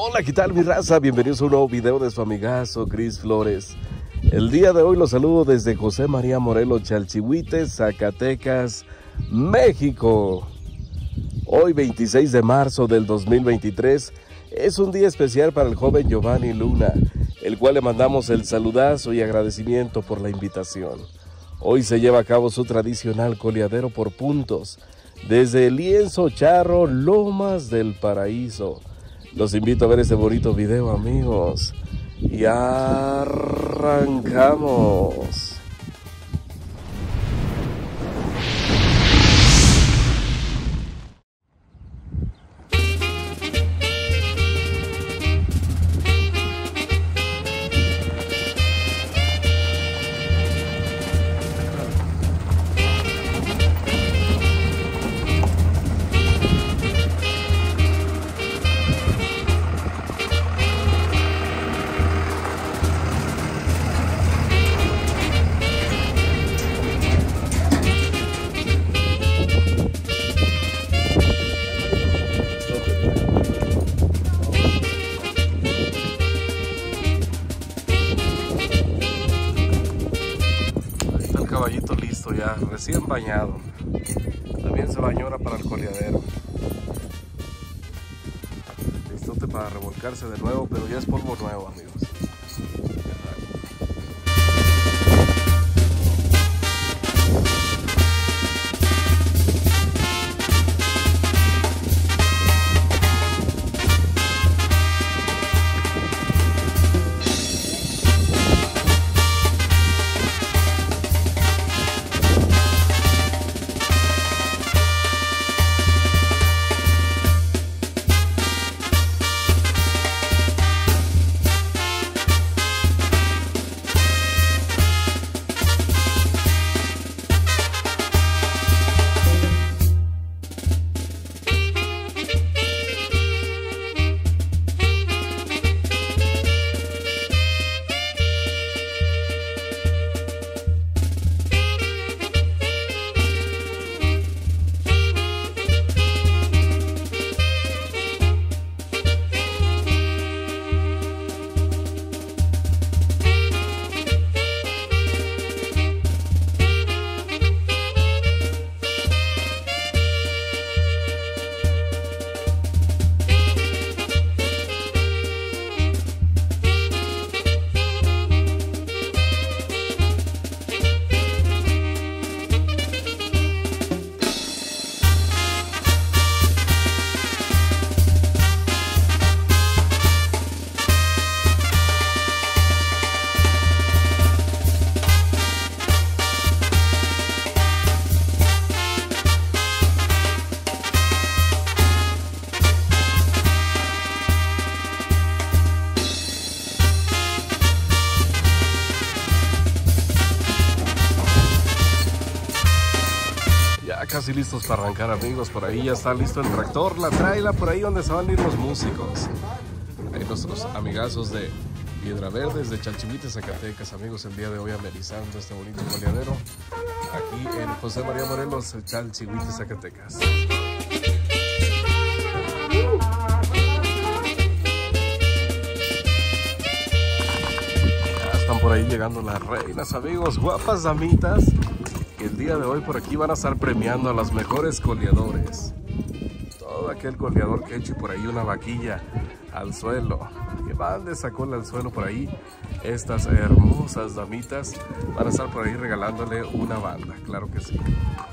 Hola, ¿qué tal mi raza? Bienvenidos a un nuevo video de su amigazo Chris Flores. El día de hoy los saludo desde José María Morelos, Chalchihuites, Zacatecas, México. Hoy 26 de marzo del 2023 es un día especial para el joven Giovanni Luna, el cual le mandamos el saludazo y agradecimiento por la invitación. Hoy se lleva a cabo su tradicional coleadero por puntos, desde el Lienzo Charro, Lomas del Paraíso. Los invito a ver este bonito video, amigos, y arrancamos. Caballito listo ya, recién bañado. También se bañó ahora para el coleadero. Listote para revolcarse de nuevo, pero ya es polvo nuevo, amigos. Casi listos para arrancar, amigos. Por ahí ya está listo el tractor, la traila, por ahí donde se van a ir los músicos. Ahí nuestros amigazos de Piedra Verde, de Chalchihuites, Zacatecas, amigos, el día de hoy amenizando este bonito coleadero aquí en José María Morelos, Chalchihuites, Zacatecas. Ya están por ahí llegando las reinas, amigos, guapas damitas. El día de hoy por aquí van a estar premiando a los mejores coleadores. Todo aquel coleador que eche por ahí una vaquilla al suelo, que mande esa cola al suelo por ahí, estas hermosas damitas van a estar por ahí regalándole una banda, claro que sí.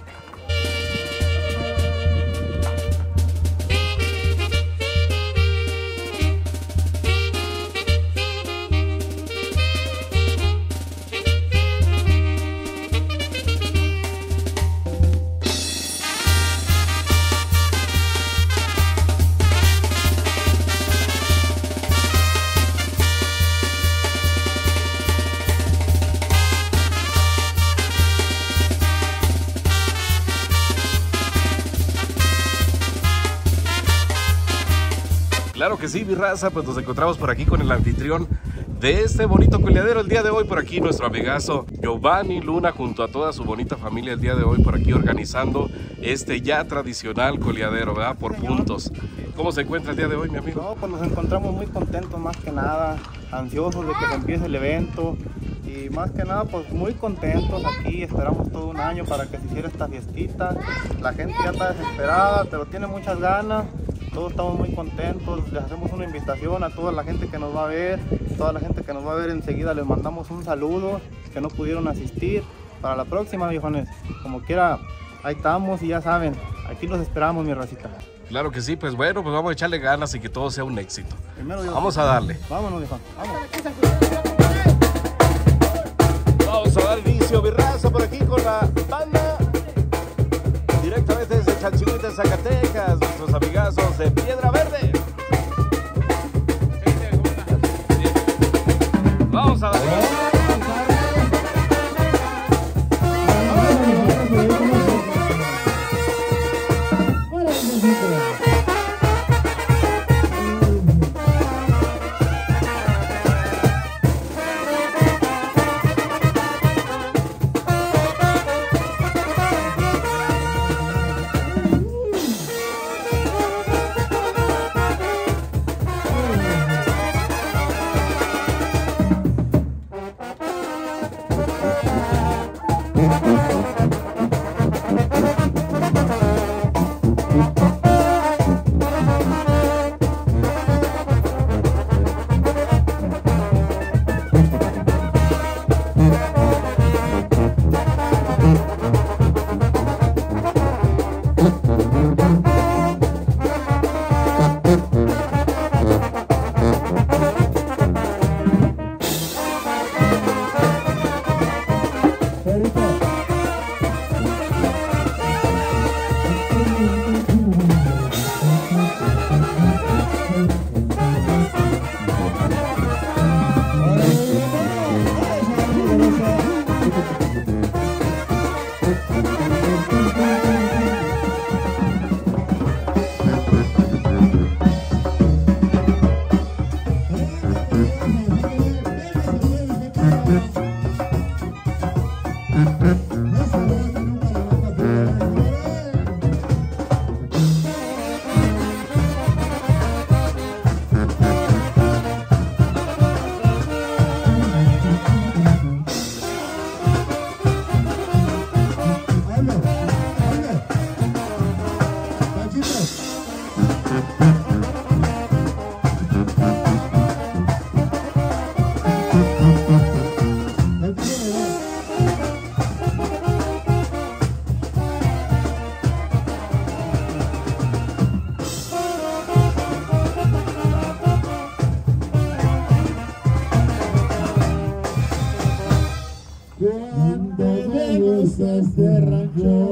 Claro que sí, mi raza, pues nos encontramos por aquí con el anfitrión de este bonito coleadero el día de hoy. Por aquí nuestro amigazo Giovanni Luna junto a toda su bonita familia el día de hoy por aquí organizando este ya tradicional coleadero, ¿verdad? Por puntos. ¿Cómo se encuentra el día de hoy, mi amigo? No, pues nos encontramos muy contentos, más que nada, ansiosos de que se empiece el evento y más que nada pues muy contentos aquí. Esperamos todo un año para que se hiciera esta fiestita. La gente ya está desesperada, pero tiene muchas ganas. Todos estamos muy contentos. Les hacemos una invitación a toda la gente que nos va a ver. Toda la gente que nos va a ver enseguida les mandamos un saludo, que no pudieron asistir. Para la próxima, viejones, como quiera, ahí estamos y ya saben, aquí los esperamos, mi racita. Claro que sí, pues bueno, pues vamos a echarle ganas y que todo sea un éxito. Primero vamos a darle. Vámonos, viejo. Vamos. Vamos a dar inicio, mi raza, por aquí con la banda. Directamente desde Chalchihuites, Zacatecas, nuestros amigazos de Piedra Verde. Vamos a darle. Este rancho,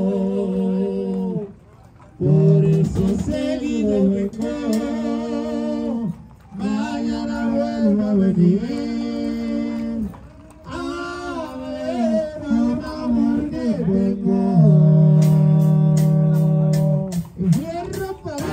por eso seguido vengo, mañana vuelvo a venir, a ver un amor que vengo, y fierro para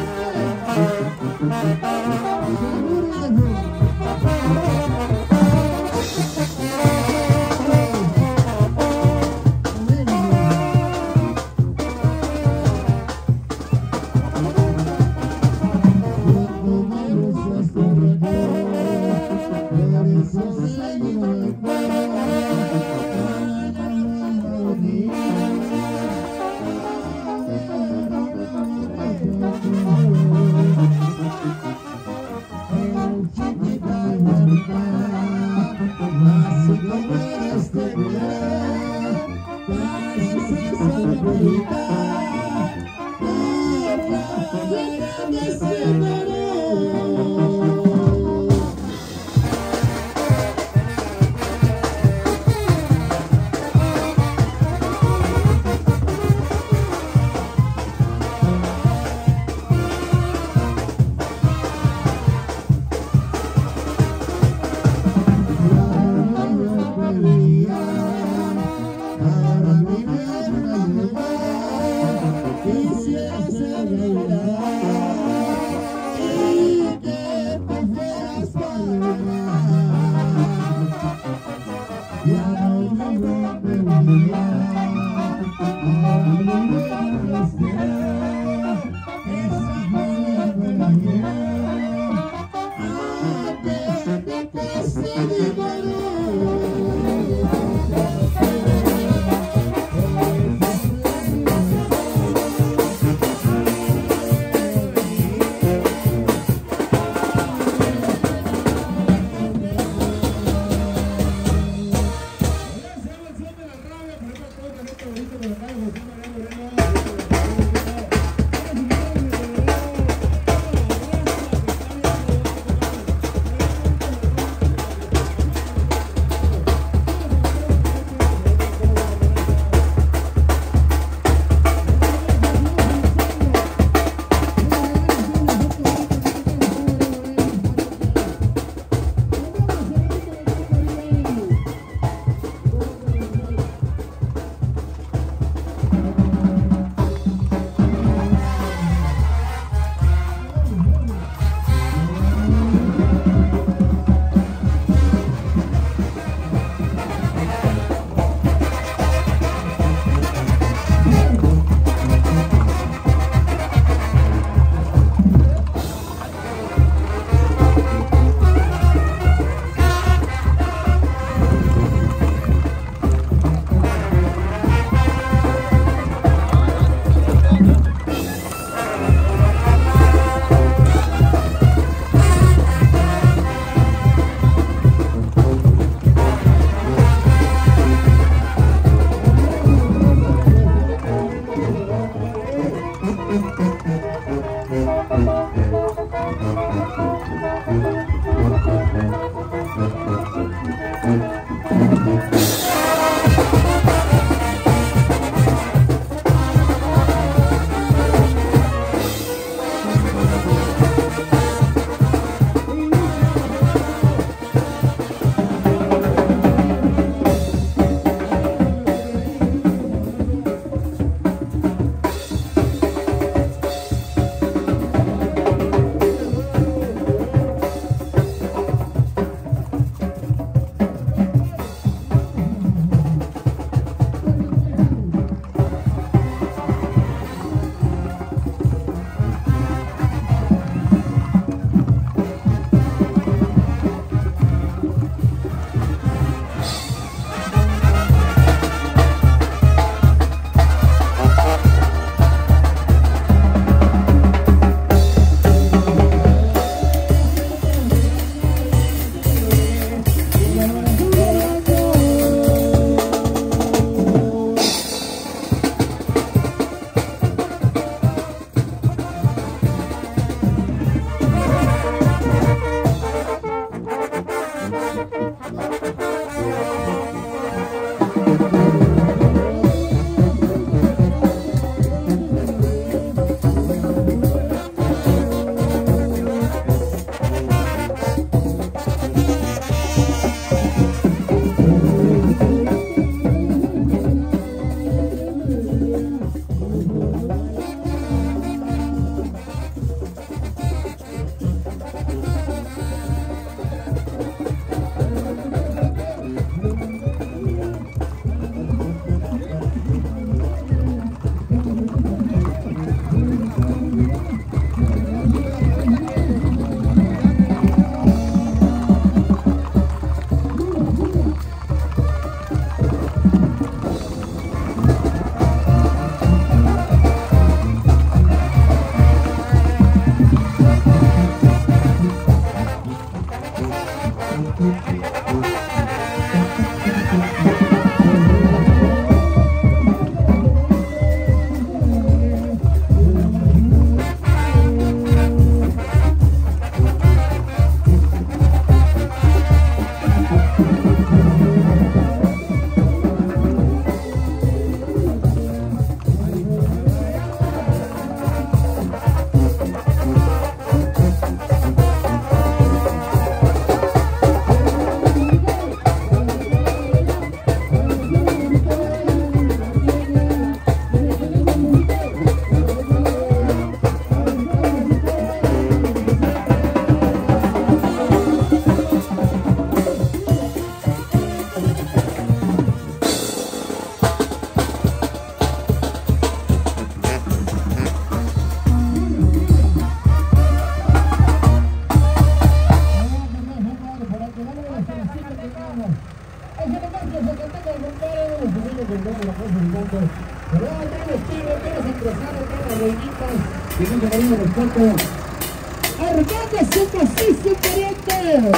Zacatecas, compadre, los amigos del Domo La Cosa Gigante. Pero todos los tigres, todos los empresarios, todas las reinitas, tienen que venir respeto. ¡Arcade su cacique pariente!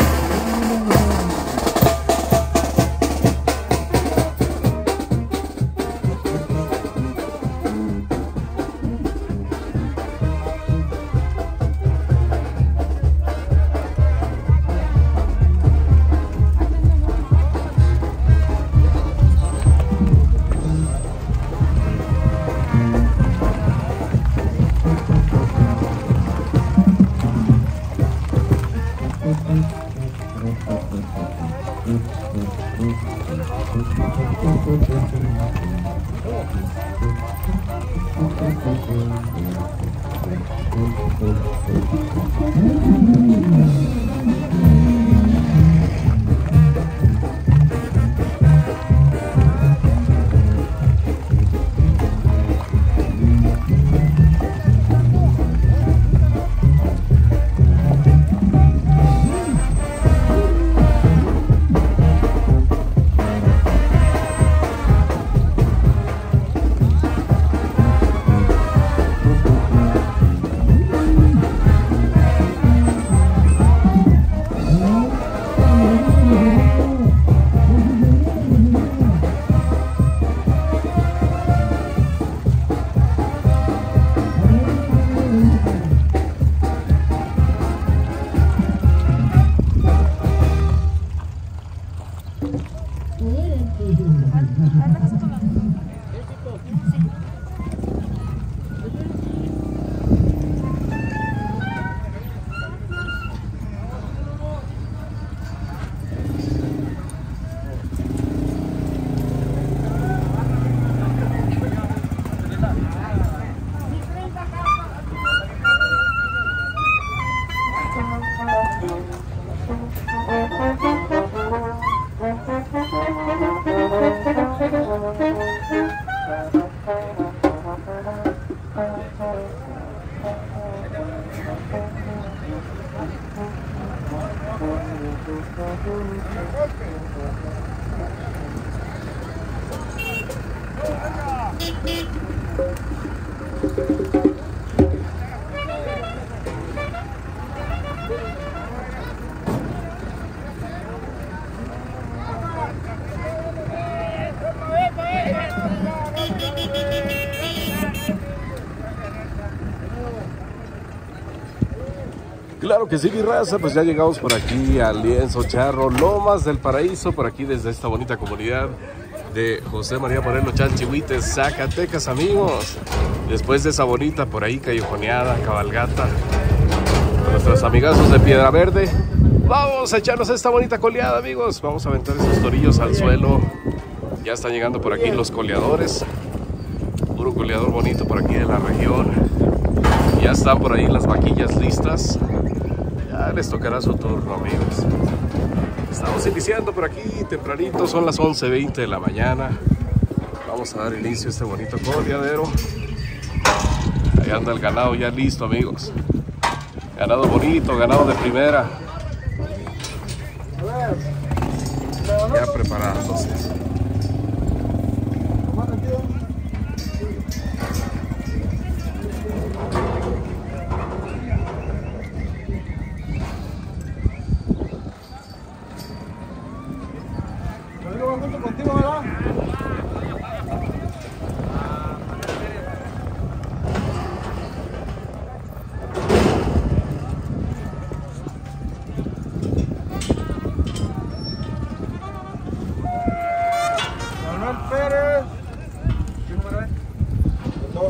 Claro que sí, mi raza, pues ya llegamos por aquí al Lienzo Charro, Lomas del Paraíso, por aquí desde esta bonita comunidad de José María Morelo Chalchihuites, Zacatecas, amigos. Después de esa bonita por ahí callejoneada, cabalgata, con nuestros amigazos de Piedra Verde, vamos a echarnos esta bonita coleada, amigos. Vamos a aventar esos torillos al suelo. Ya están llegando por aquí los coleadores, puro coleador bonito por aquí de la región. Ya están por ahí las vaquillas listas. Ya les tocará su turno, amigos. Estamos iniciando por aquí tempranito, son las 11:20 de la mañana. Vamos a dar inicio a este bonito coleadero. Ahí anda el ganado ya listo, amigos. Ganado bonito, ganado de primera. Ya preparándose. Contigo, ¿verdad? Manuel Pérez. ¿Qué número es? 2.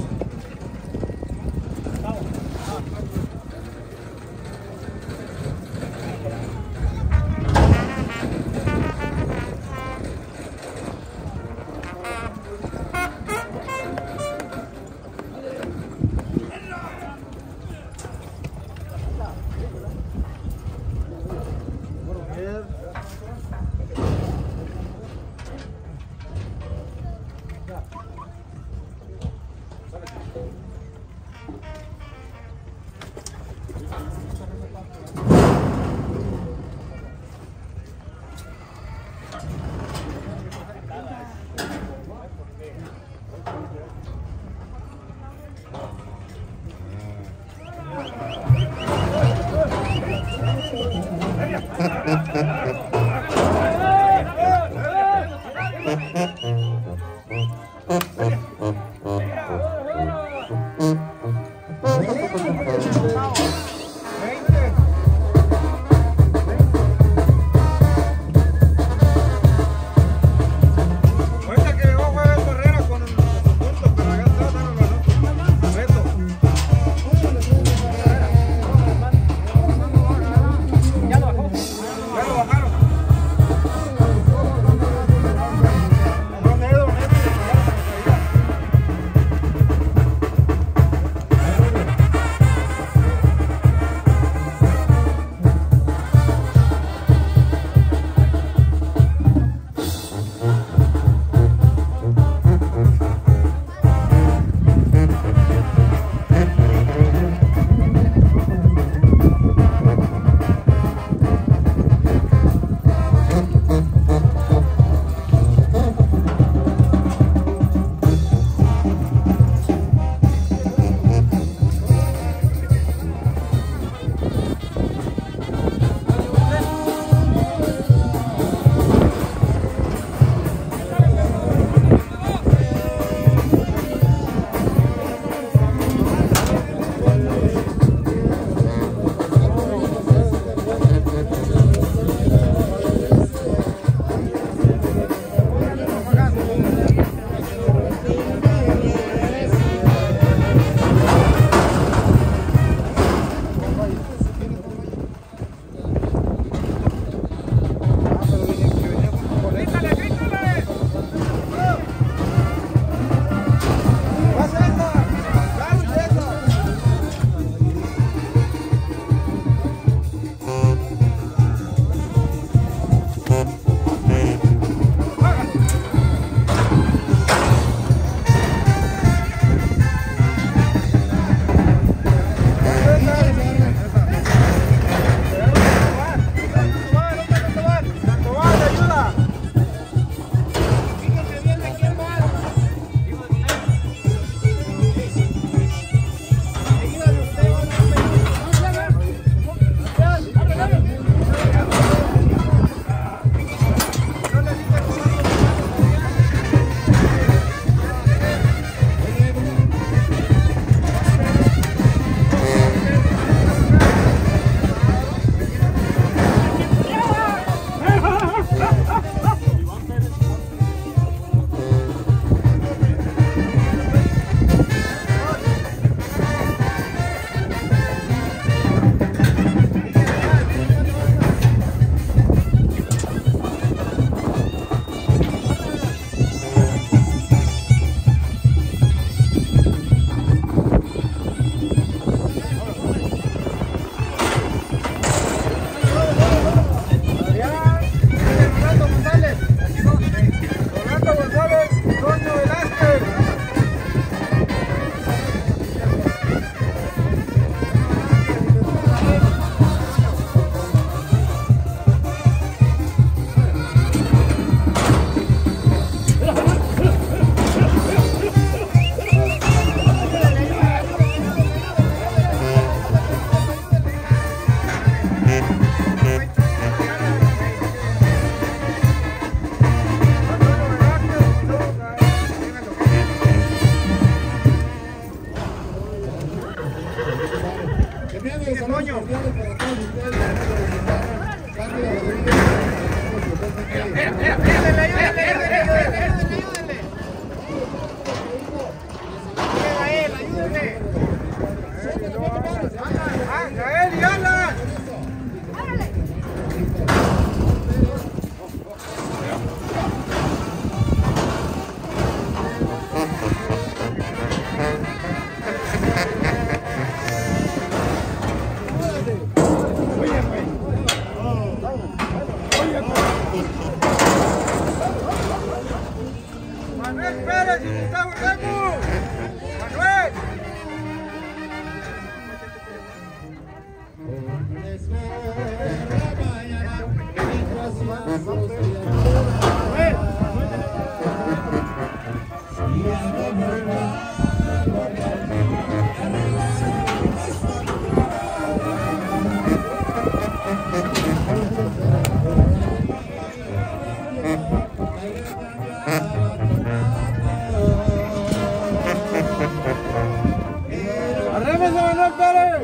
¡Arrímese, Manuel Pérez!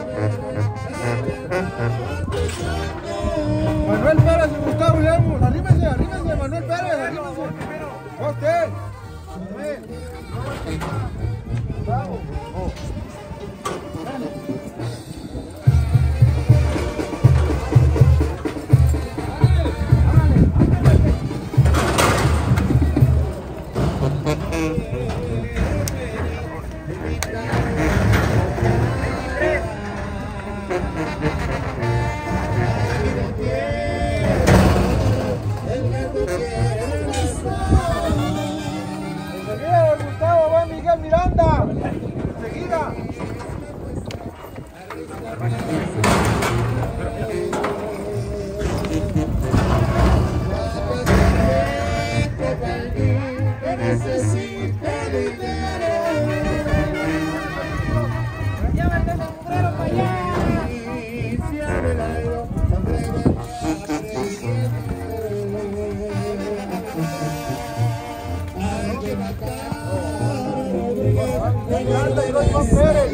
Manuel Pérez y Gustavo Lemos, arrímese, arrímese, Manuel Pérez, arrímese. ¡Usted! ¡Bravo! Gustavo, va Miguel Miranda. Enseguida. Miranda y los Juan Pérez.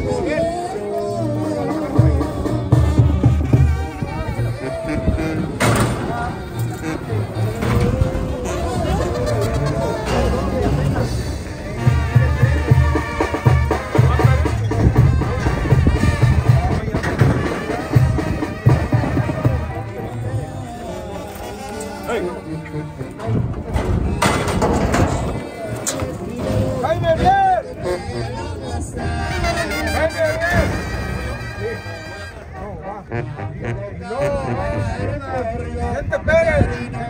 ¡Jaime bien! ¡Jaime bien! No, Vicente Pérez.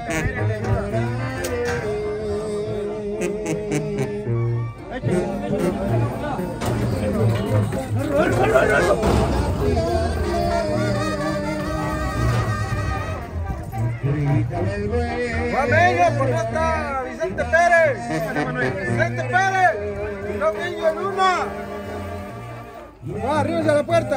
¡Familia, por allá está Vicente Pérez! ¡Vicente Pérez! ¡No Niño Luna! ¡Va, arriba de la puerta!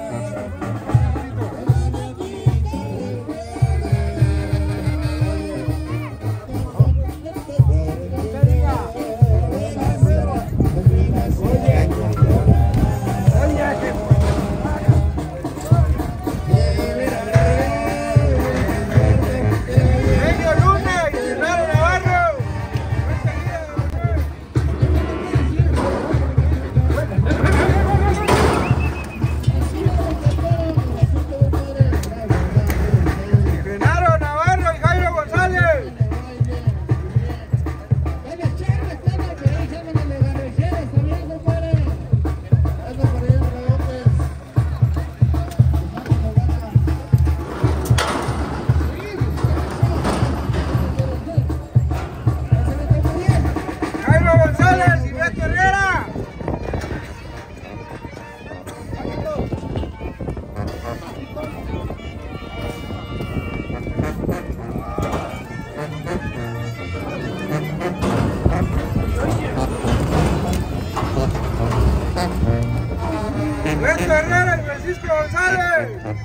Ernesto Herrera y Francisco González.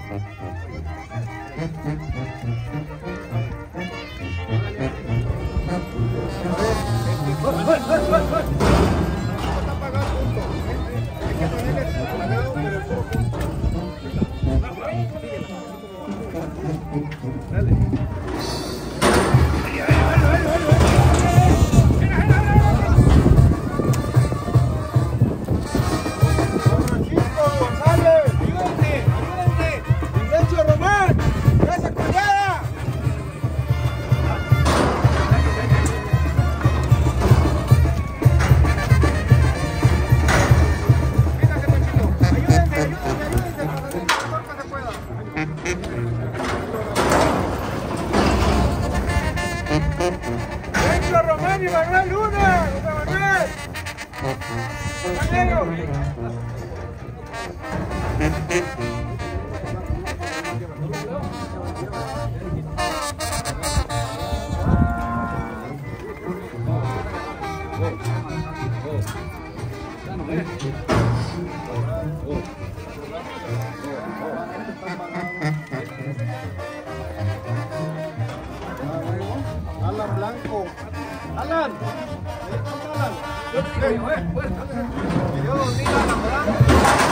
Sergio Román y Manuel Luna, José Manuel. Compañero. Alan Blanco. Alan. Que Dios bendiga a la morada.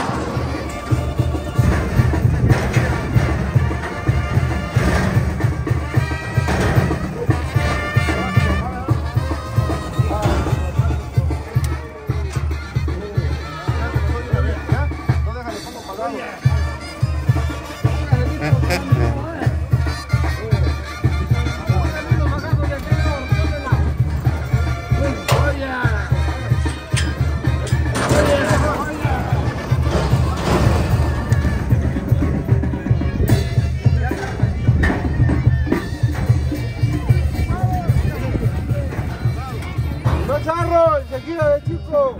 ¡Charro! ¡Enseguida de chico!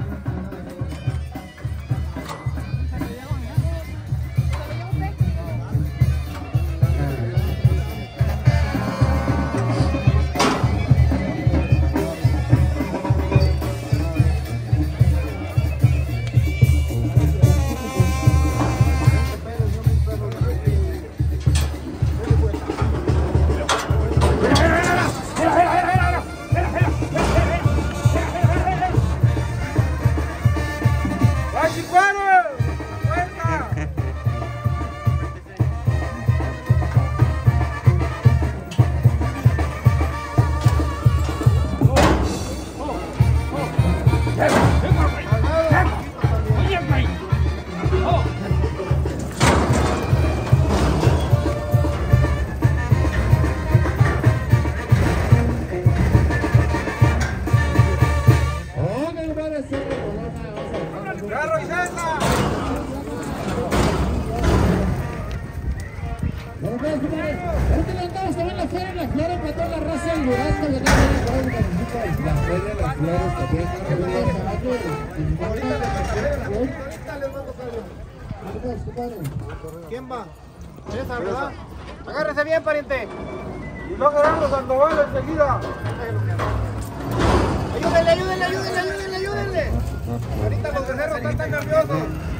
¿Quién va? Esa, ¿verdad? Agárrese bien, pariente. Y no agarramos Sandoval enseguida. Ayúdenle, ayúdenle, ayúdenle, ayúdenle, ayúdenle. Ahorita los becerros están tan nerviosos.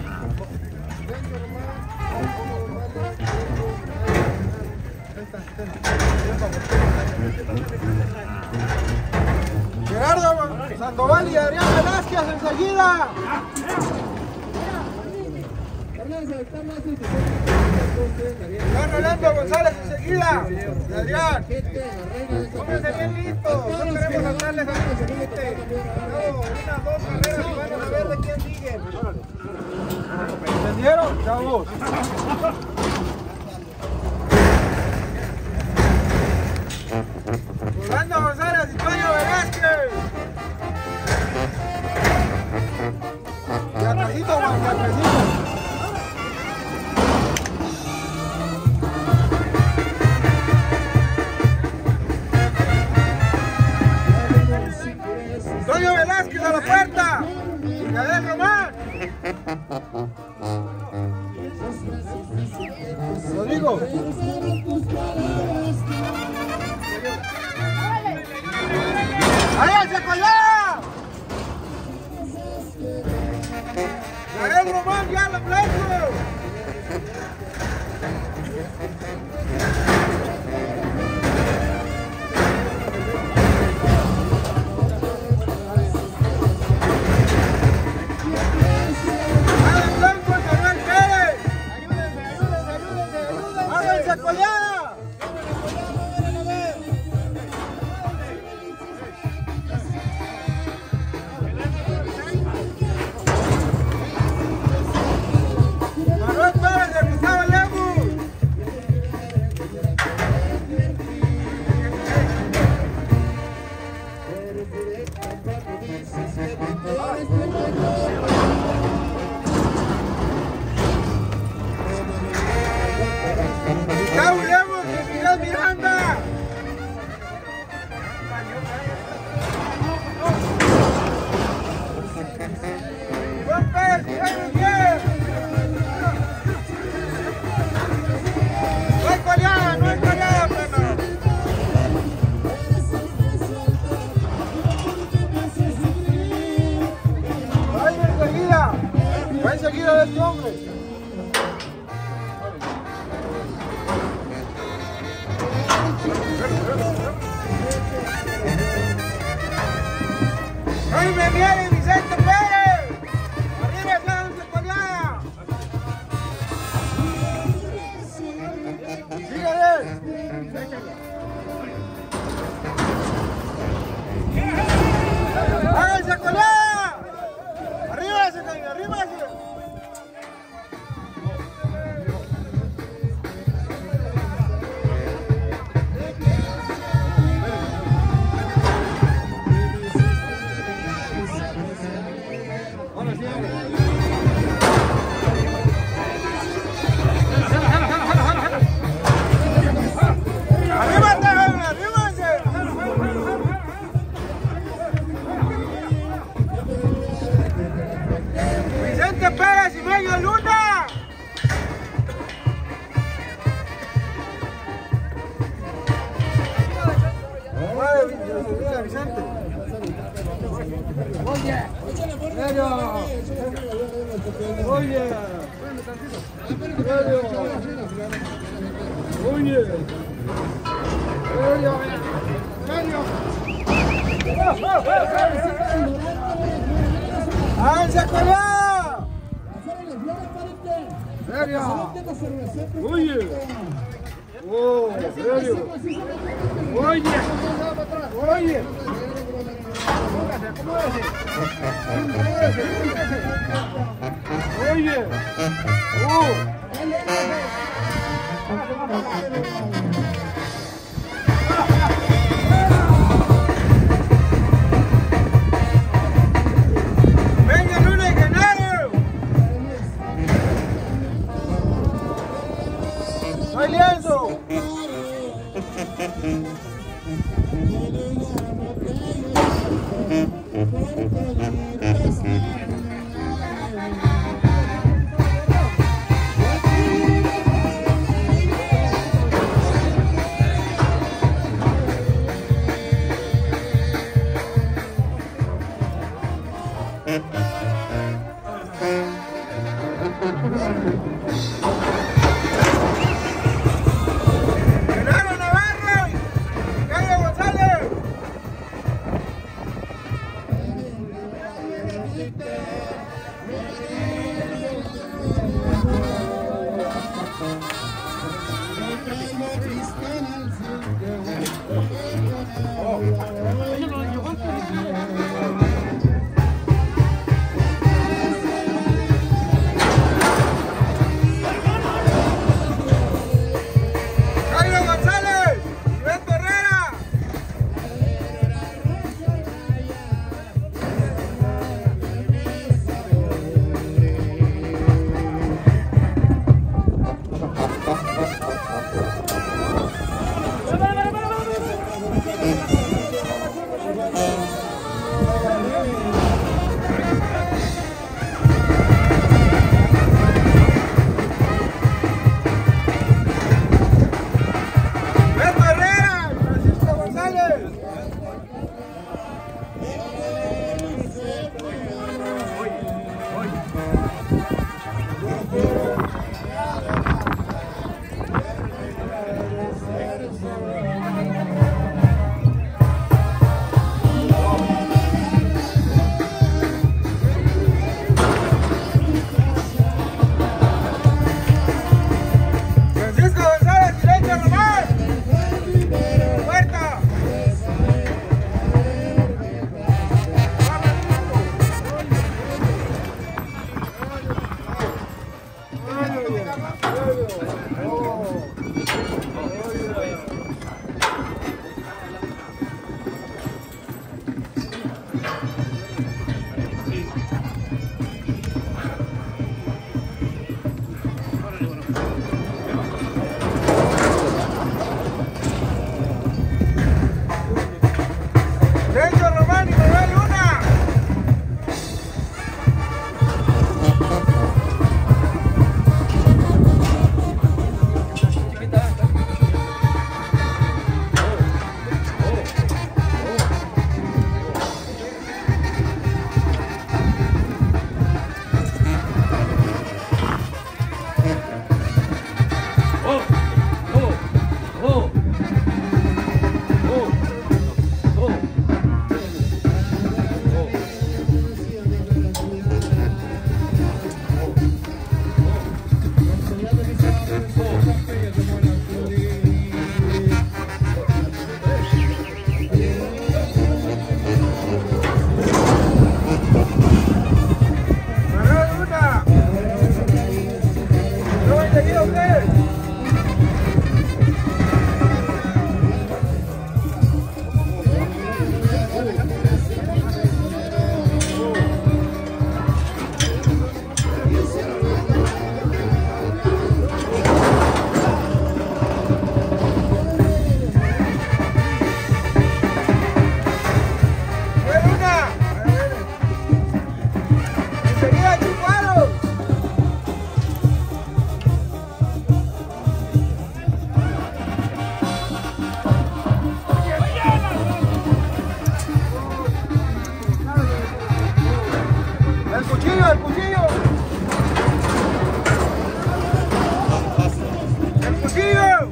Gerardo Sandoval y Adrián Velázquez enseguida. Rolando González enseguida. Adrián, pónganse bien listos. No queremos hablarles a los límites. Unas 2 carreras y van a ver de quién siguen. ¿Entendieron, chavos? Rolando González y Toño Velázquez. Y atrasito, Juan, y atrasito. Toño Velázquez a la puerta. Y Adel Román. Lo digo. ¡Váyanse para allá! ¡Adel Román ya la plazo! Enseguida de este hombre. Ahí me viene Vicente Pérez. Arriba San Secualiá. Síguele. ¡Háganse colar! ¡Arriba ese caño! ¡Arriba ese! Pérez y medio Luna. Vicente. Oye. ¡Háganse colar! ¡Serio! ¡Oye! ¡Oh! ¡Serio! ¡Oye! ¡Oye! ¡Oye! ¡Oh! ¡Alianzo! el cuchillo. El cuchillo.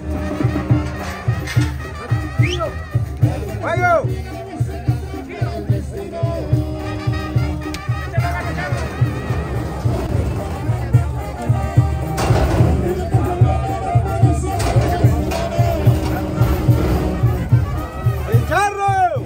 ¡Vaya! ¡El charro!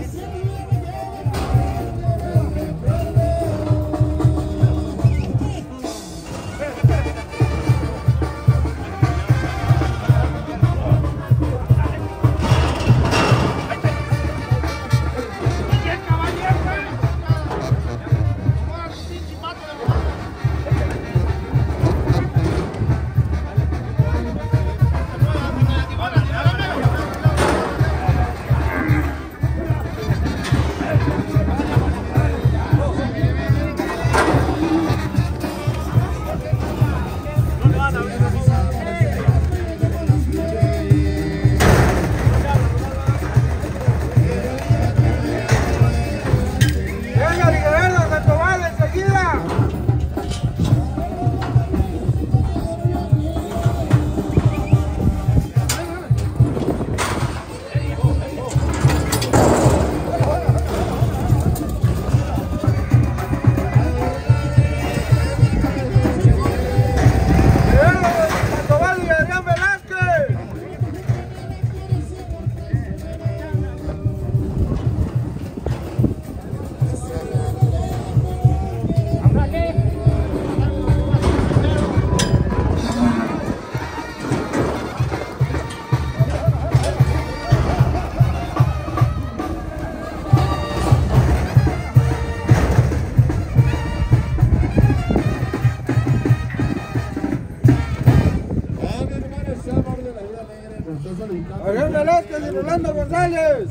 Adrián Velázquez y Rolando González.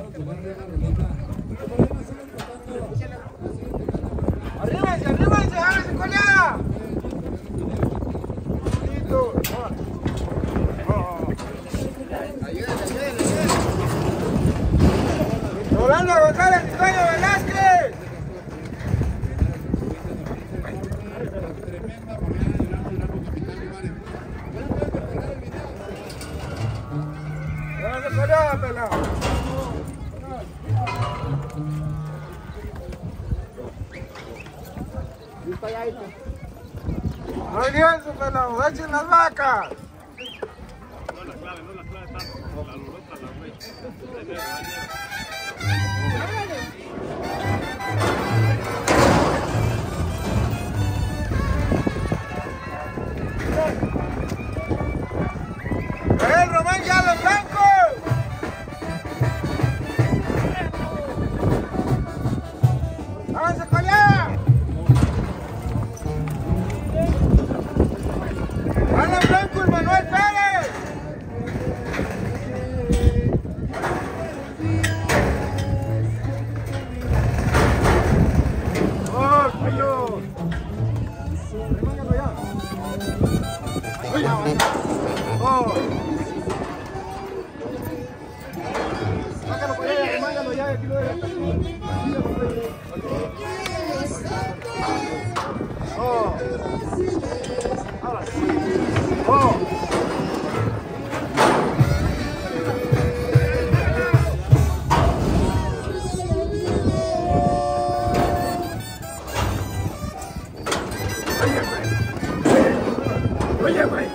¡Arríbense, arríbense! ¡Háganse colada! Rolando González y Toño Velázquez. ¡Háganse colada, pelado! Muy bien, su pelado, echen las vacas. No la clave está la lurota, ¡El Román ya los blancos! ¡Háganse para allá! ¡Alan Blanco y Manuel Pérez! ¡Oh, cuyo! ¡Remángalo ya! ¡Oh! ¡Sácalo para allá! ¡Remángalo ya! ¡Aquí lo dejas! ¡Oh! ¡Ahora sí! ¡Oh! Oye, güey.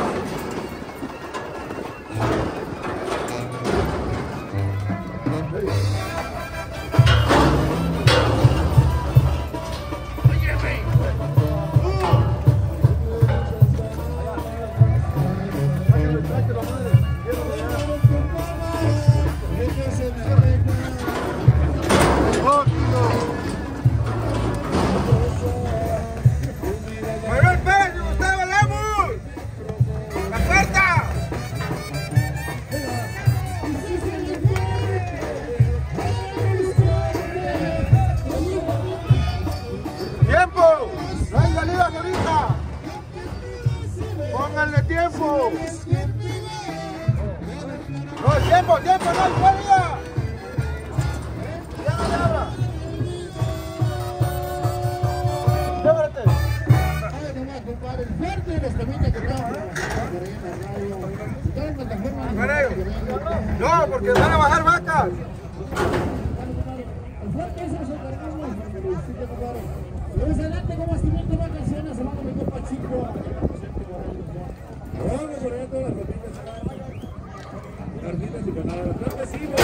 Manuel Pérez y Gustavo Lemus. La puerta. Tiempo. No hay salidas ahorita. Pónganle tiempo. No, tiempo, no hay salida. Ya no le abra. Llévate. Luis adelante con bastimiento una canción, se va a mi compa Chico. Vamos por allá todas las ratitas y ganadas. Creo que sí,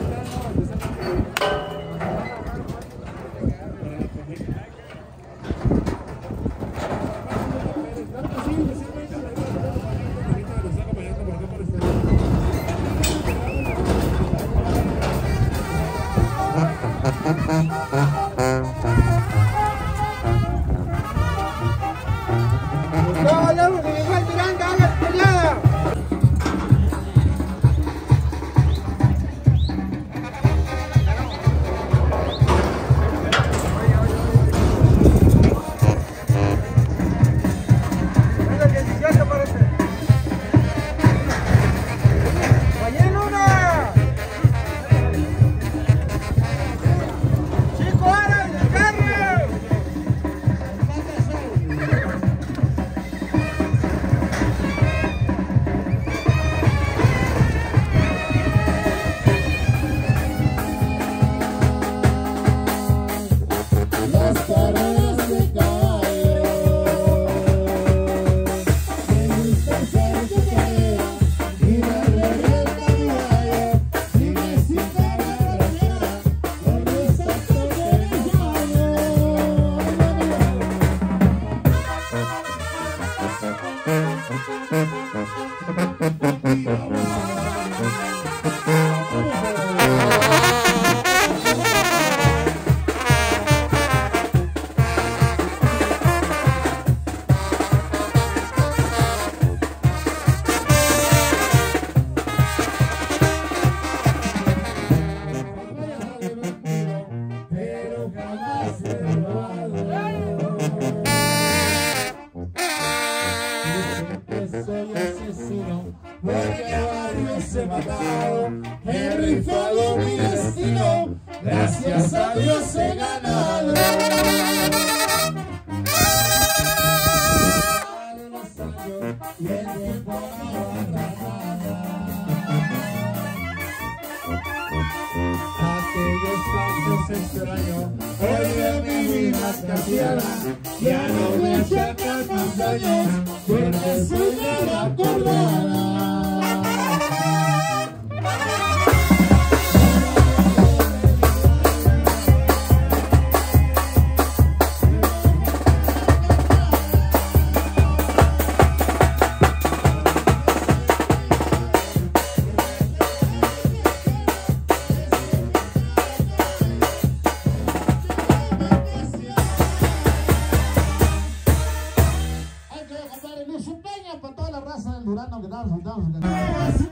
he rifado mi destino, gracias a Dios he ganado. Los años y el tiempo no aguarda nada. Aquellos años extraños, hoy de mi vida cambiada, ya no me achacan mis años, porque soy de la acordada. Para toda la raza del Durano que estamos.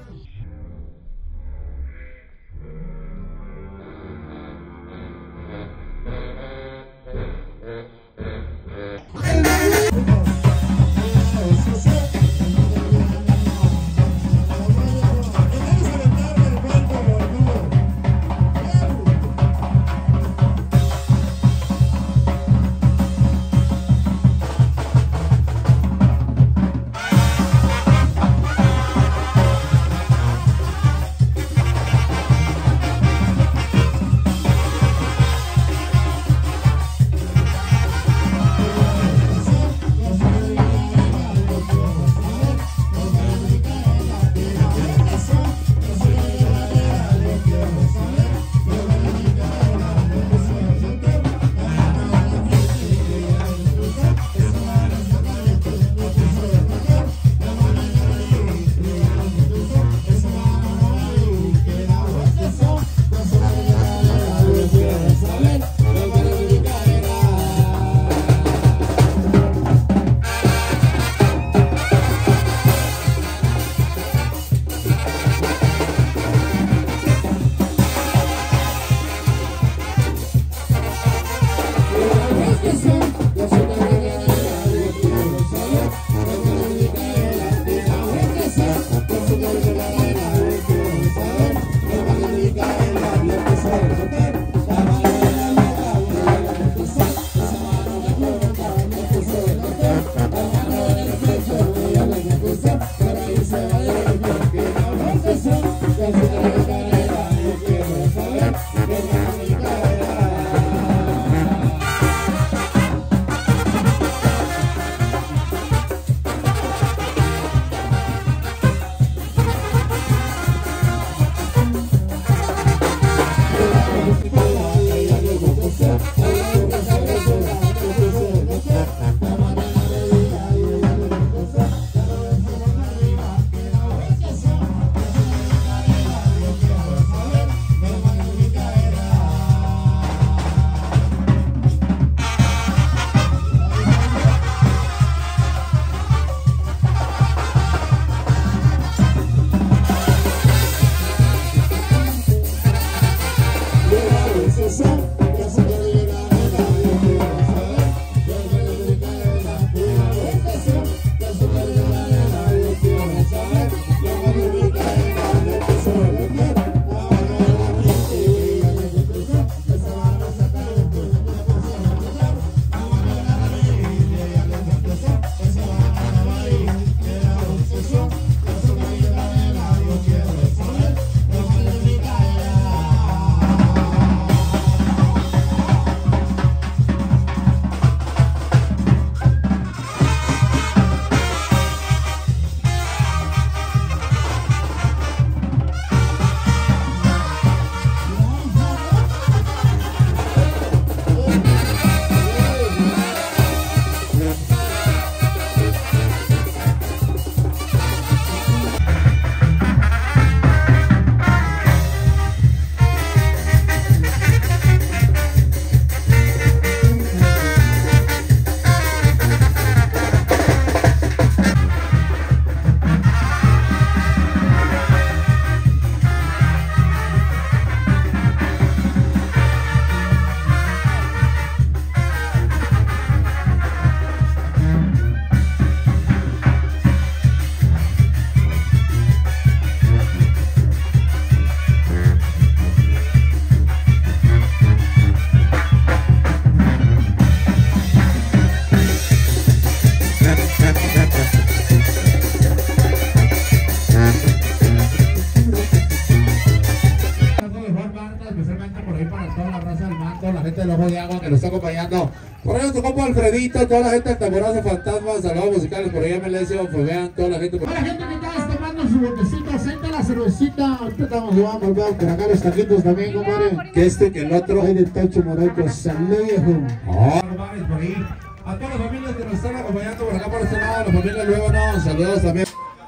del Ojo de Agua que nos está acompañando. Por ahí nuestro compa Alfredito, toda la gente del Tamborazo Fantasma, saludos musicales por allá, MLS, pues vean toda la gente. Toda la gente que está tomando su botecito, siente la cervecita, ahorita estamos llevando, vean por acá los taquitos también, compadre. Que este, que el otro. Ahí de Tacho Morocco, salud viejo. Compadre, por ahí. A todas las familias que nos están acompañando por acá por este lado, la familia Luego, no, saludos también.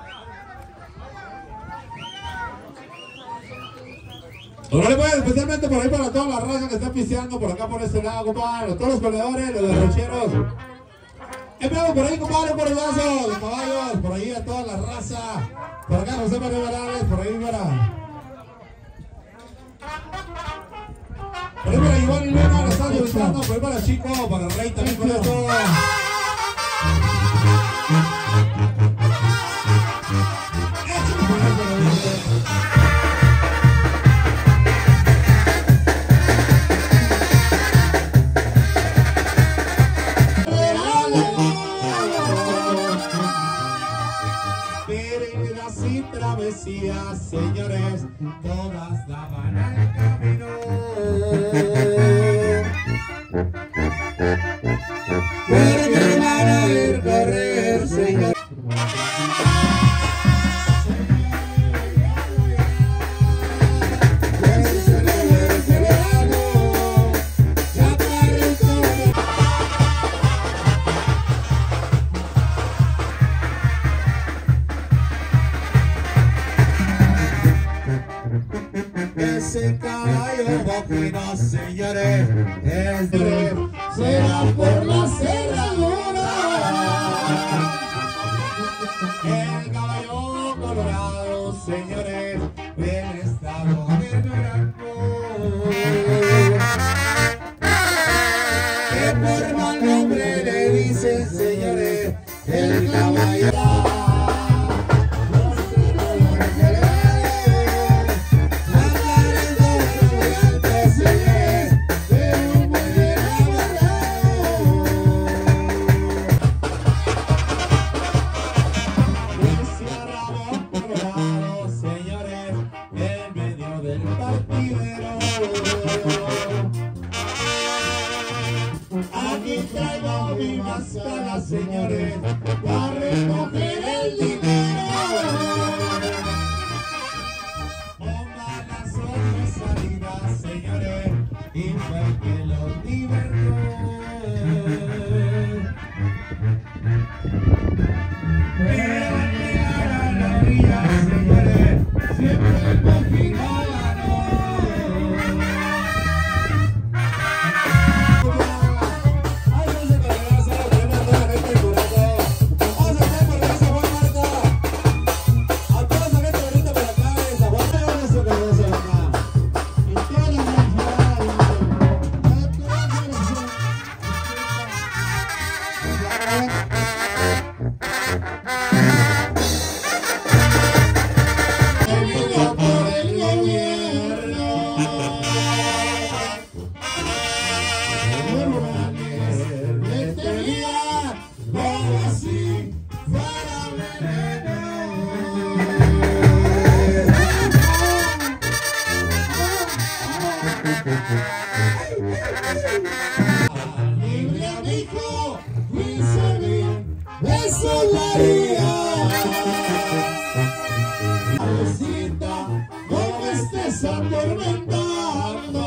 Ahora pues, especialmente por ahí para toda la raza que está pisteando por acá por este lado, compadre, todos los peleadores, los derrocheros. Empezamos por ahí, compadre, por el brazo, los caballos, por ahí a toda la raza. Por acá José María Morales, por ahí para. Por ahí para Iván y Luna, la están solicitando, por ahí para Chico, para Rey también con esto. Señores, todas daban al camino. Porque van a ver correr, señor. Ese caballo bovino, señores, es de, será por la cerradura. El caballo colorado, señores, en estado de Durango. Que por mal nombre le dicen, señores, el caballo. Aquí traigo mi máscara, señores, para recoger el dinero. Pongan las otras salidas, señores, y fue que los libertó. Pero al llegar a la orilla, señores, siempre el bovino ganó. Eso la haría. No me estés atormentando.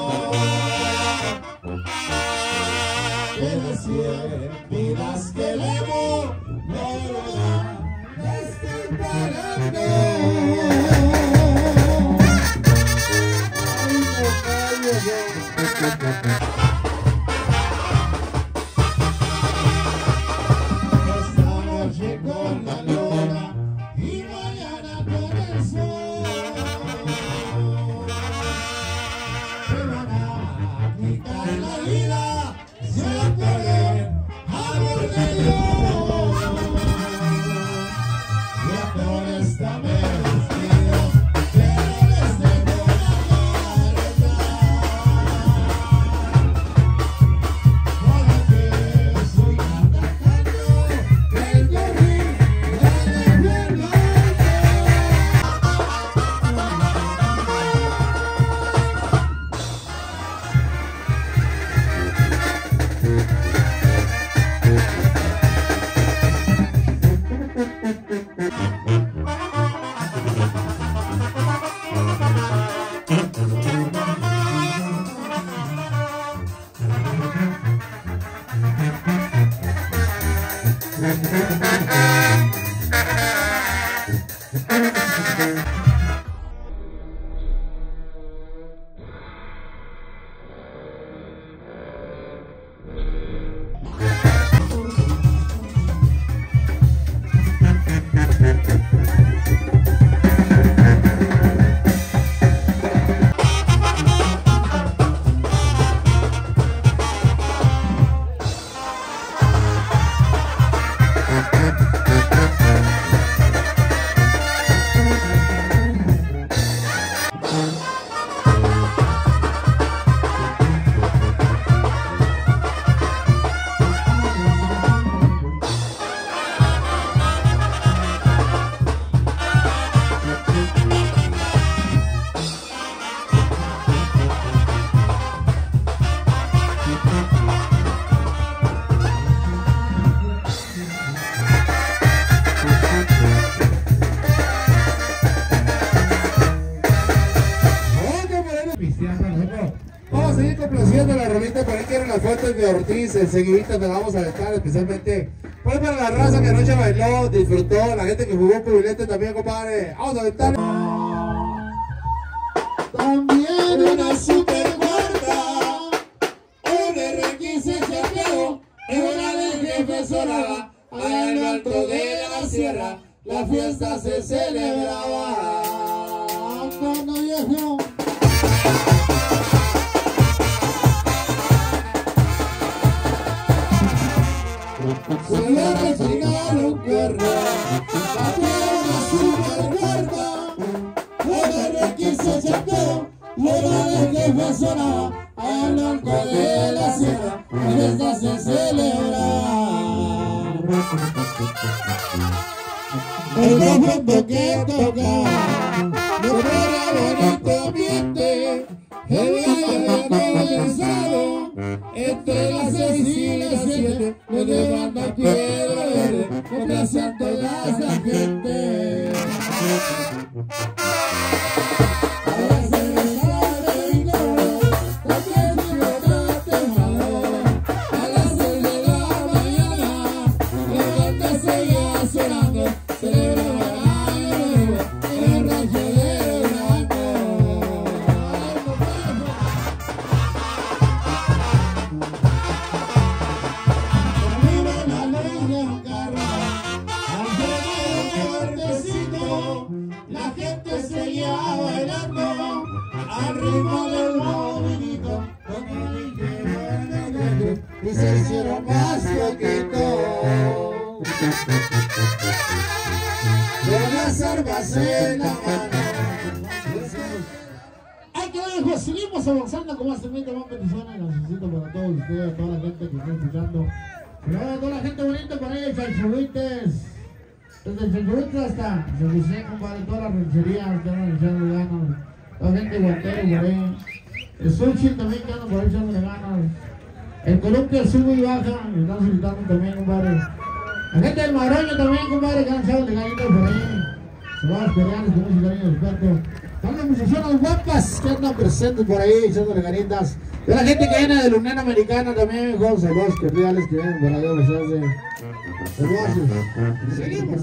Que decir, pidas que el amor no lo da, me estoy pagando. Esta noche con la luna y mañana con el sol. Se van a quitar la vida, se va a poner a bordello. Y a todos está vestido, pero les dejo la carta. Para que soy atacando el gorrín de verdad. Vamos a seguir complaciendo la rolita. Por ahí quieren las fotos de Ortiz. Enseguidita nos vamos a dejar, especialmente pues para la raza que anoche bailó, disfrutó, la gente que jugó cubilete también, compadre. Vamos a aventar. También una super guarda, un R15 chapeo, y una del jefe sonaba, allá en lo alto de la sierra, la fiesta se celebraba. Cuando viejo. Se le resignaron cuernos, la tierra super guarda, un R15 chapeo, y una del jefe sonaba, allá en lo alto de la sierra, la fiesta se celebraba. El conjunto que tocaba, no fuera bonito ambiente, el baile comenzado, entre las 6 y las 7, donde banda piedra verde, complaciendo a la gente. A la cerveza de vino, también chocolate malo, a las 6 de la mañana, la banda seguía sonando, celebraba año nuevo en el rancho de Durango. Arriba la leña en carro, al llegar el verdecito, la gente seguía bailando al ritmo del movidito, y se hicieron más poquitos. Con las armas en la mano. Ay, que bueno, seguimos avanzando con más tremenda, más bendiciones. Las necesito para todos ustedes, toda la gente que está escuchando. Pero toda la gente bonita por ahí de Chalchuites. Desde Chalchuites hasta San José, compadre, todas las rancherías que andan echando ganas. La gente guantera por ahí. El Sushi también que andan por ahí echándole ganas. El columpio sube y baja, y están solicitando también, compadre. La gente del Madroño también, compadre, que han echado de ganitas por ahí. Saludos coreanos con mucho cariño, experto. Están las muchachonas guapas que andan presentes por ahí, echándole ganitas. De la gente que viene de la Unión Americana también, con saludos cordiales que vienen por ahí a besarse. Saludos. Seguimos.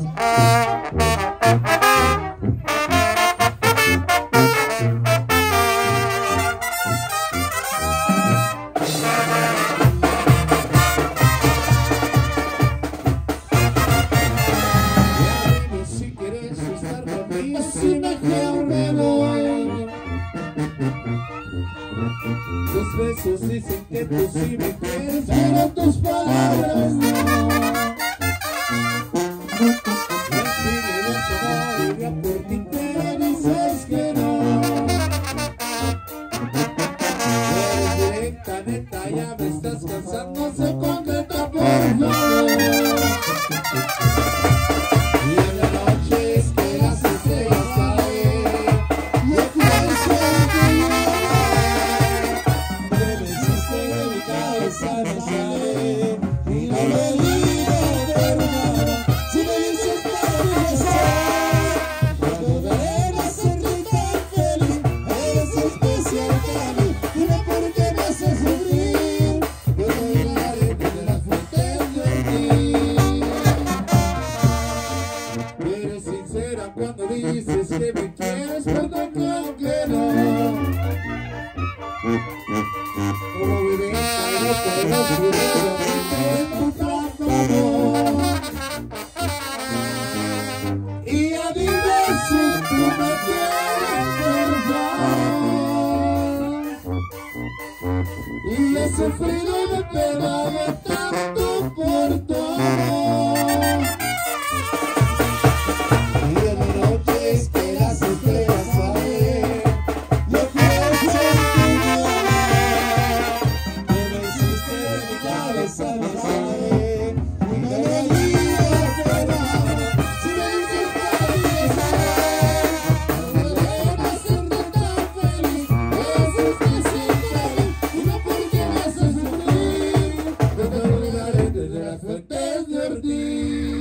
Tus besos dicen que tú sí me quieres, pero tus palabras no. Iría por ti, pero dices que no. Pero directamente ya me estás cansando, se concreta por favor. Y en la noche es que las estrellas caen, y el corazón te llora. cabeza me sale y no me digo de nada. Si me dices para cuando veré la sonrisa feliz, eres especial para mí. Dime por qué me haces sufrir, yo te daré desde la fuente de ti. Eres sincera cuando dices que me quieres, pero creo que no. Como vivir no podemos vivir encontrando amor. Y ya dime si tú me quieres, verdad. Y he sufrido y me he pegado tanto por todo. Y en la noche es que las estrellas salen. Yo quiero ser tu amor. Que me hiciste de mi cabeza me sale. Y no me digas de nada. Si me dices para regresar, no me dejas hacerte tan feliz. Eres especial para mí. Dime por qué me haces sufrir. Yo te olvidaré desde las fuentes de Ortiz.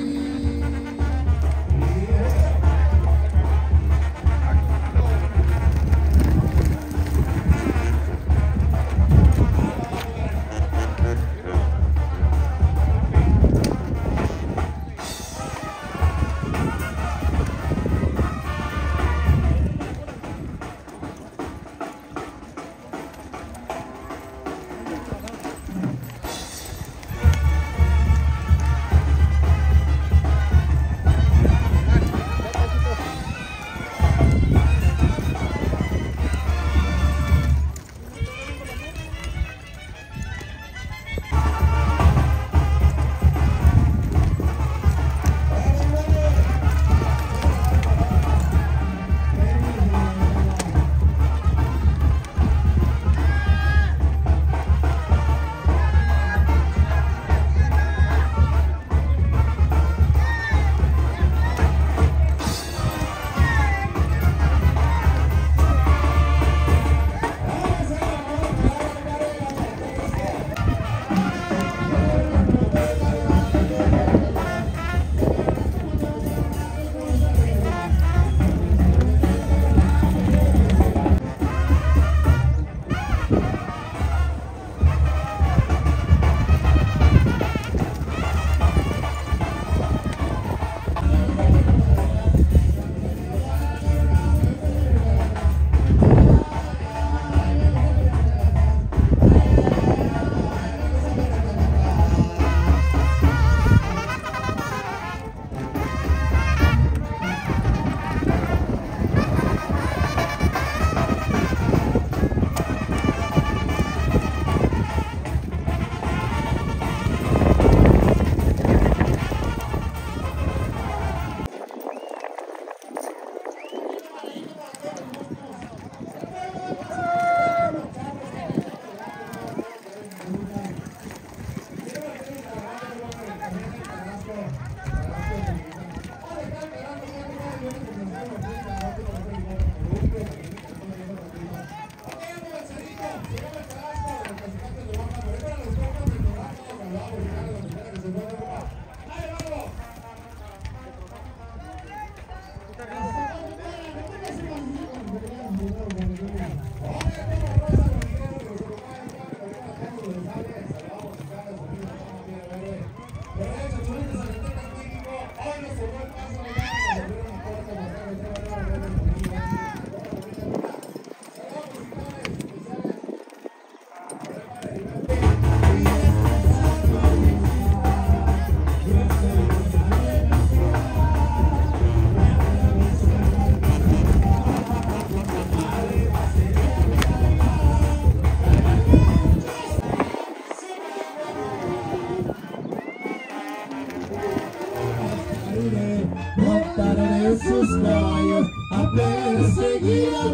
Montaré sus caballos a perseguir a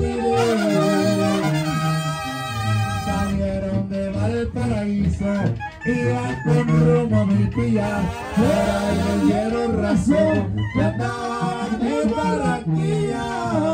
Martínez. Salieron de Valparaíso, iban con rumbo a Milpilla, fuera el hielo raso, que andaban en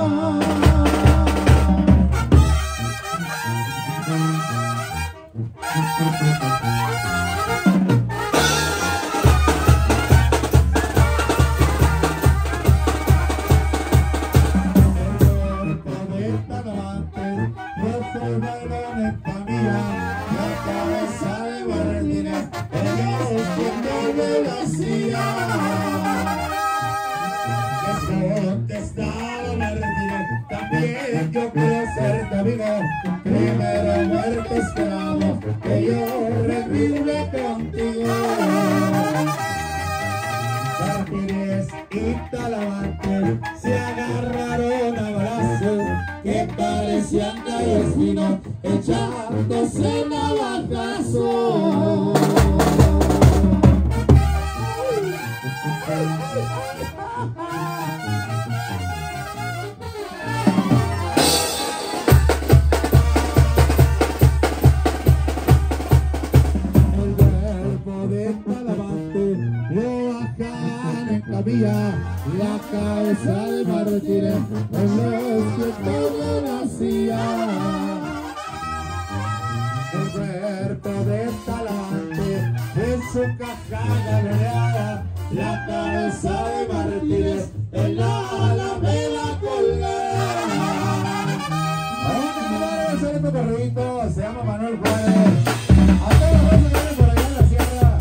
Barranquilla. También yo quiero ser tu amigo, primero muerte esperamos, que yo revive contigo. Martínez y Talavante se agarraron a brazos que parecían gallos finos echándose navajazos. La cabeza de Martínez en los tiempos de nacía. El cuerpo de Talavante en su caja galeada. La cabeza de Martínez en la alameda colgada. Ahora que va a hacer este perrito se llama Manuel Juárez. A todos los que vienen por allá en la sierra.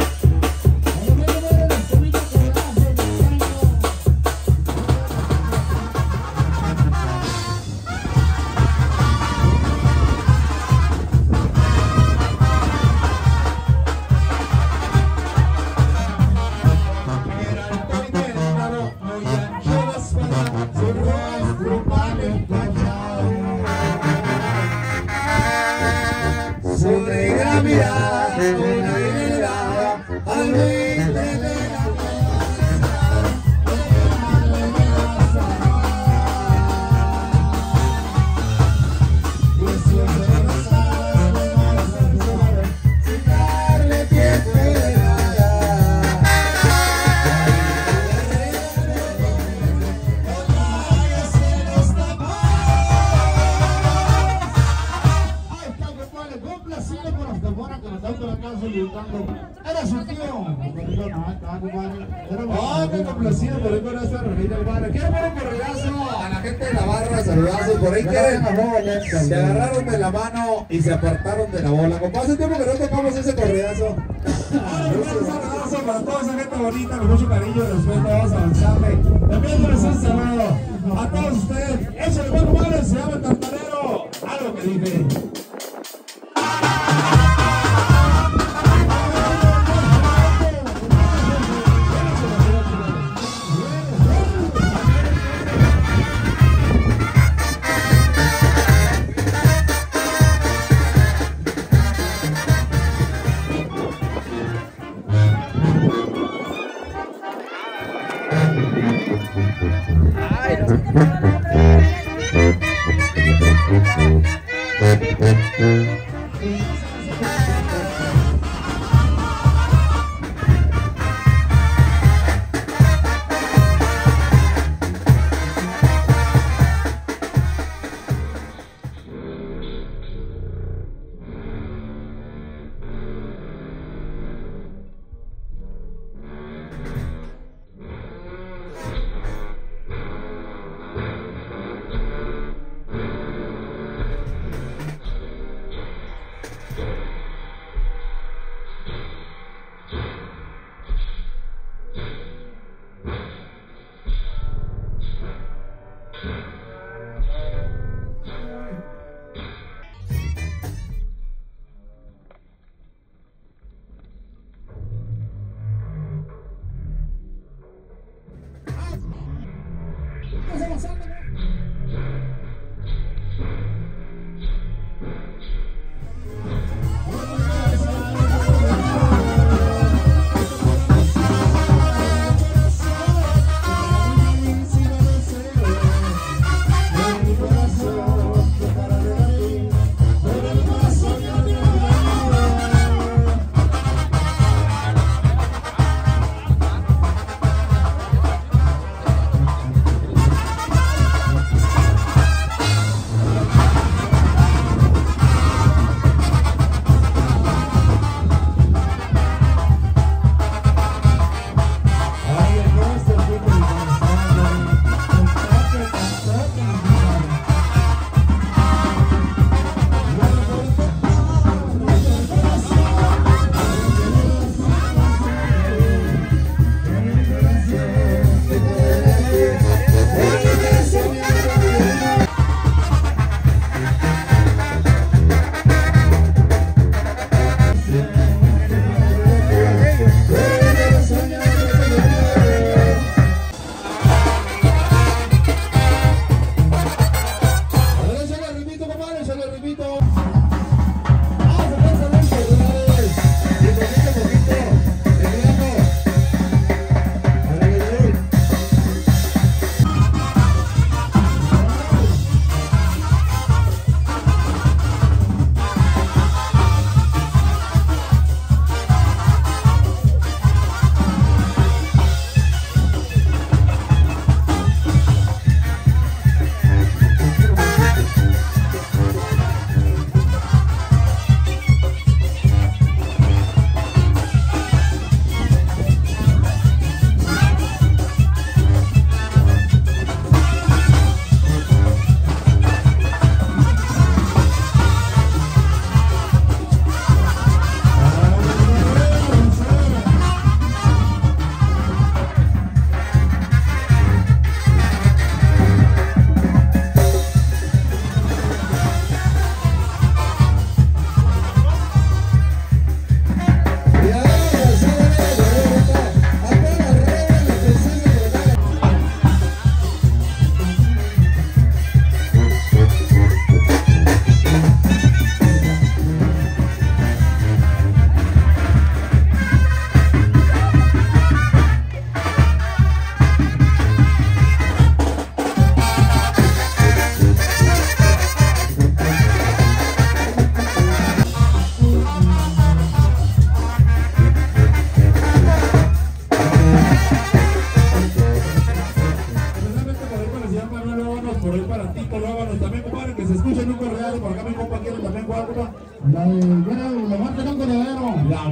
Era su tío. Oh, qué complacido por ahí con esta rolita, hermano. Quiero poner un corridazo a la gente de la barra, saludazos. Por ahí quieren. Se agarraron de la mano y se apartaron de la bola. Como hace tiempo que no tocamos ese corridazo. Un saludazo para toda esa gente bonita, con mucho cariño y respeto. Vamos a avanzarle. Enviándoles un saludo a todos ustedes. Échale, buen compadre, se llama el Tartarero. Algo que dice.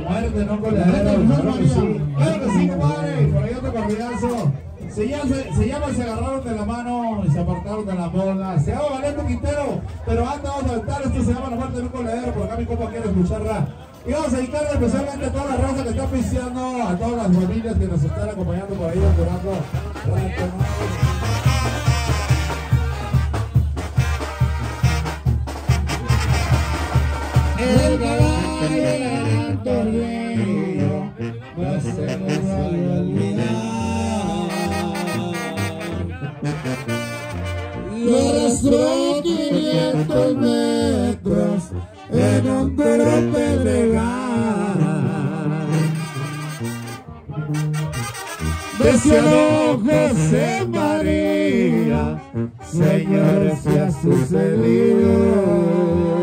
muerte, no coladero. Claro que sí, compadre. Por ahí otro corridazo. Se llama Se agarraron de la mano y se apartaron de la boda. Se llama Valente Quintero, pero antes vamos a aventar. Esto se llama La muerte de un coladero. Por acá mi compa quiere escucharla. Y vamos a dedicarle especialmente a toda la raza que está pisteando, a todas las familias que nos están acompañando por ahí durando. El caballo torneo no se nos va a olvidar. Lo arrastró 500 metros en un duro pedregal. Decía José María, señores, ¿qué ha sucedido?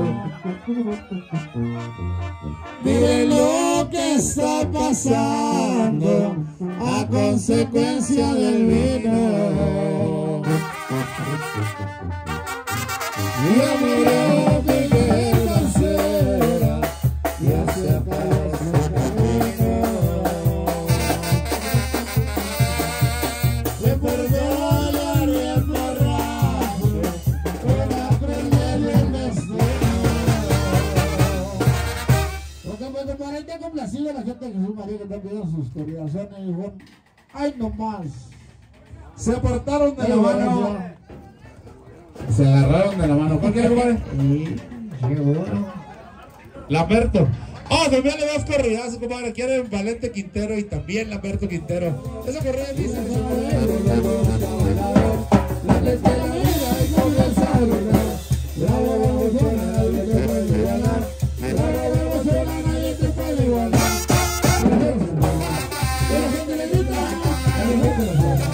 Miren lo que está pasando a consecuencia del vino. Yo miré Miguel Mancera, ya se acabó su camino. Le perdonaría el borracho por aprenderle el destino. Porque me comparé complacido a la gente de Jesús María que está pidiendo sus coordinaciones y dijo, ay no más. Se apartaron de la mano. Se agarraron de la mano. ¿Cuál quiere, compadre? Sí, qué bueno. Lamberto. Oh, también le das corridazos, compadre. Quieren Valente Quintero y también Lamberto Quintero. Esa corrida dice. La que está la vida y comienza a brillar. La revolución nadie te puede igualar. La revolución nadie te puede igualar. La gente le grita, la gente le grita.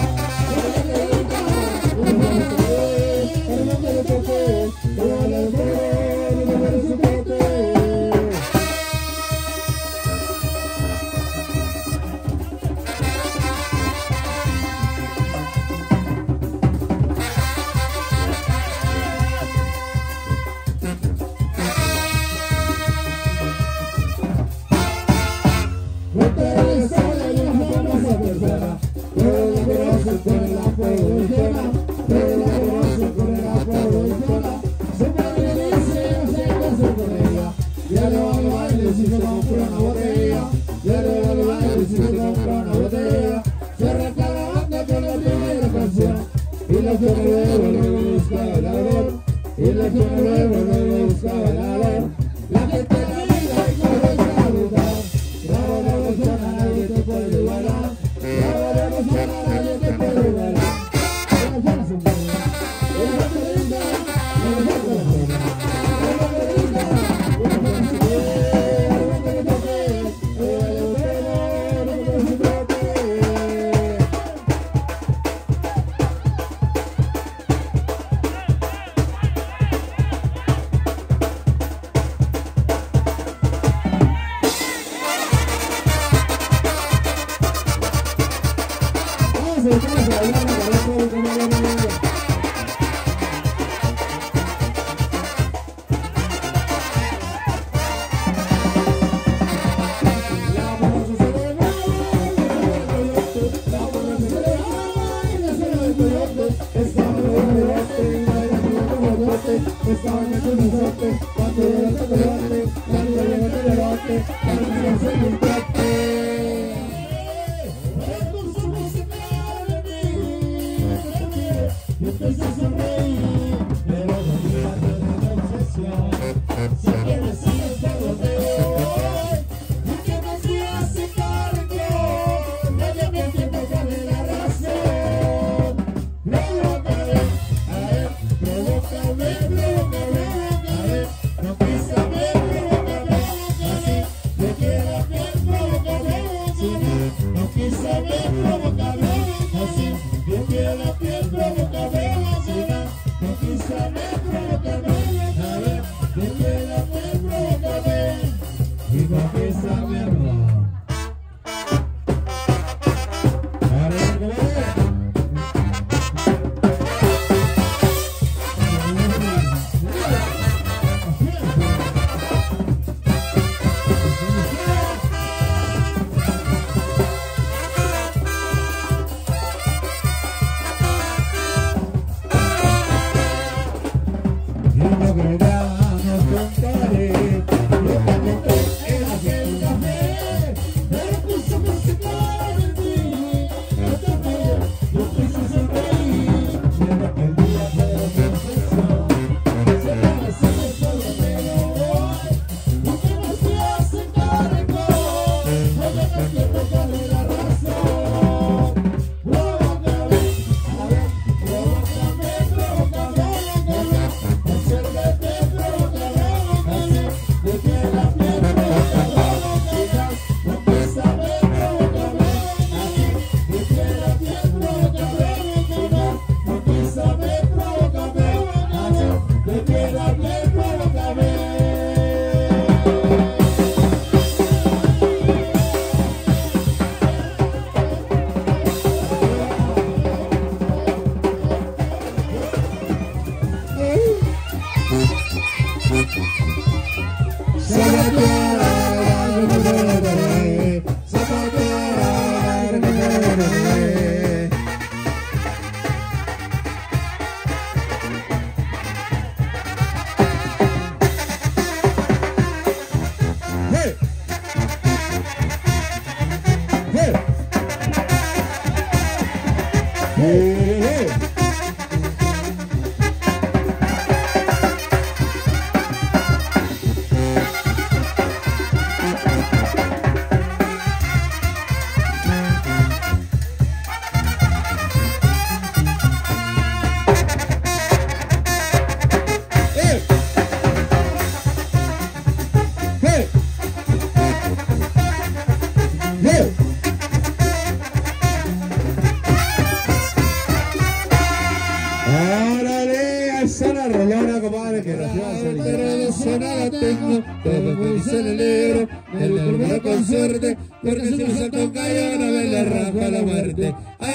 suerte, porque si me salto un gallo no me le raspa la muerte.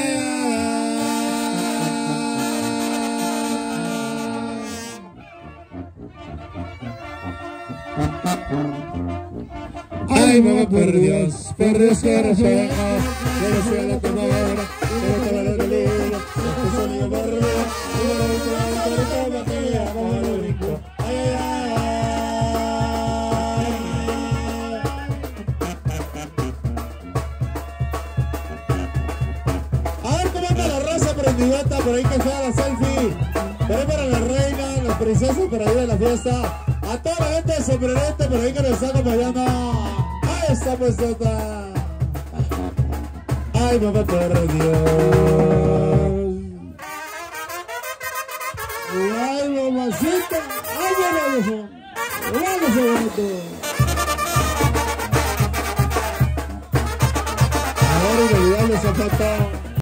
Ay, mamá, por Dios que no se venga, que no sea la tomadora, que no te va a dar el libro, que sonido por arriba, y no le dice a la torta, que le hago el brinco. Ay, ay, ay. A ver cómo anda la raza prendidota, por ahí que sea la selfie, por ahí para la reina, las princesas para ir a la fiesta. A toda la gente de sombrerete, por ahí que nos está acompañando. Ahí está puestota. Ay, mamá, por Dios. Ay, mamacita. Ay, vamos. Vamos, bonito. Ahora inolvidable Zapata.